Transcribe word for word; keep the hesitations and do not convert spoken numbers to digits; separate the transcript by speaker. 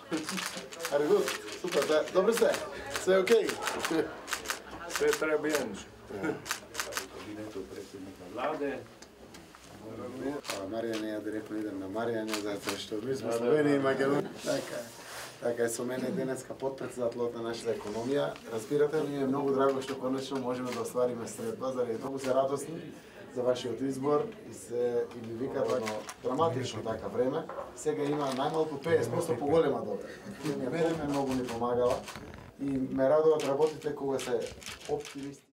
Speaker 1: Are good? Super, da, dobro ste? Sve je okej?
Speaker 2: Sve treba bien. Kabinetu predsjednika vlade.
Speaker 1: Marjane, ja direktno idem na Marjane, zato što mi smo Sloveniji i Makedoniji. Така, така со мене денеска потпредседателот на нашата економија. Разбирате, ми е многу драго што конечно можеме да оствариме средба, заради многу се радосни за вашиот избор и се и ми викат едно драматично така време. Сега има најмалку петдесет проценти поголема добра. Мене ме многу ми помагала и ме радува да работите кога се оптимисти.